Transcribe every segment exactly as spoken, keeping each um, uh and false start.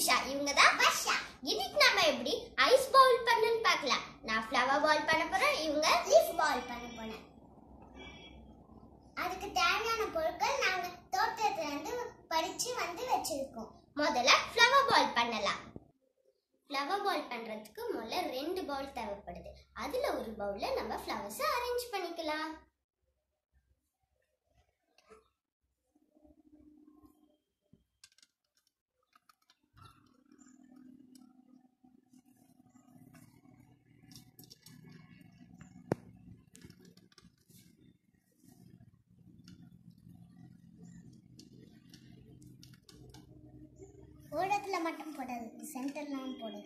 நிஷா, இவங்க தான் வர்ஷா. இன்னைக்கு நம்ம எப்படி ஐஸ் பவுல் பண்ணனும் பார்க்கலாம். நான் ஃப்ளவர் பால் பண்ண போறேன், இவங்க லீஃப் பால் பண்ண போறேன். அதுக்கு தேவையான பொருட்கள் நாங்க தோட்டத்துல இருந்து பறிச்சு வந்து வச்சிருக்கோம். முதல்ல ஃப்ளவர் பால் பண்ணலாம். ஃப்ளவர் பால் பண்றதுக்கு முதல்ல ரெண்டு பவுல் தேவைப்படுது. அதுல ஒரு பவுல்ல நம்ம ஃப்ளவர்ஸ் அரேஞ்ச் பண்ணிக்கலாம். ஓரத்துல மட்டும் போடாது, சென்டர்லாம் போடு.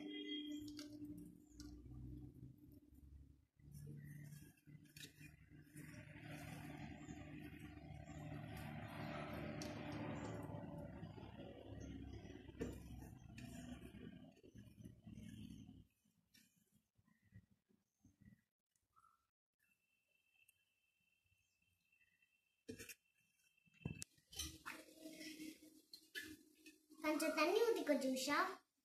கொஞ்சம் தண்ணி ஊத்திக்கோ ஜூஷா.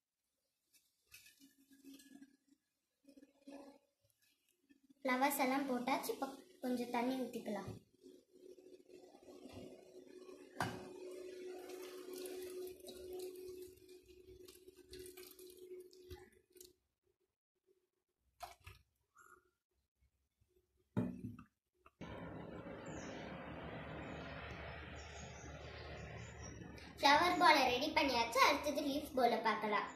ஃப்ளவர்ஸ் எல்லாம் போட்டாச்சு, இப்போ கொஞ்சம் தண்ணி ஊத்திக்கலாம். ஃப்ளவர் பாலை ரெடி பண்ணியாச்சு. அடுத்தது லீஃப் பாலை பார்க்கலாம்.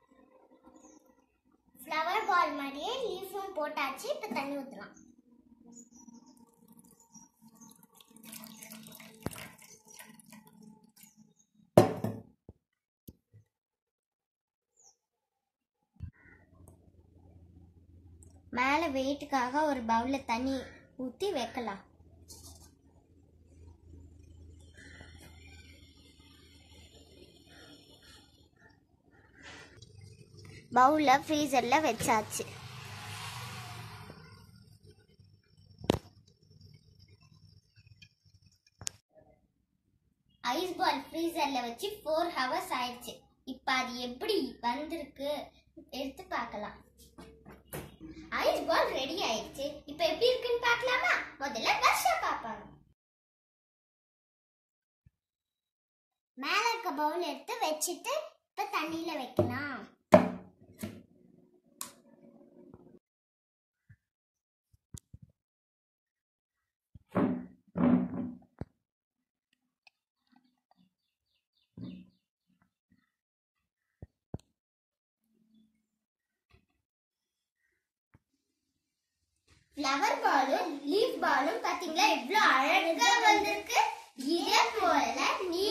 ஃப்ளவர் பால் மாதிரியே லீஃபும் போட்டாச்சு. இப்போ தண்ணி ஊற்றலாம். மேலே வெயிட்டுக்காக ஒரு பவுலில் தண்ணி ஊற்றி வைக்கலாம். பவுல்ல ஃப்ரீசர்ல வச்சாச்சு. ஐஸ் பால் ஃப்ரீசர்ல வச்சு ஃபோர் ஹவர்ஸ் ஆயிடுச்சு. இப்ப அது எப்படி வந்திருக்கு எடுத்து பார்க்கலாம். ஐஸ் பால் ரெடி ஆயிடுச்சு. இப்ப எப்படி இருக்குன்னு பார்க்கலாமா? முதல்ல வர்ஷா பாப்பாங்க. மேல இருக்க பவுல் எடுத்து வச்சுட்டு இப்ப தண்ணியில வைக்கலாம். ஃப்ளவர் பாலும் லீஃப் பாலும் பாத்தீங்களா எவ்வளவு அழகா வந்திருக்கு. இதே போல நீ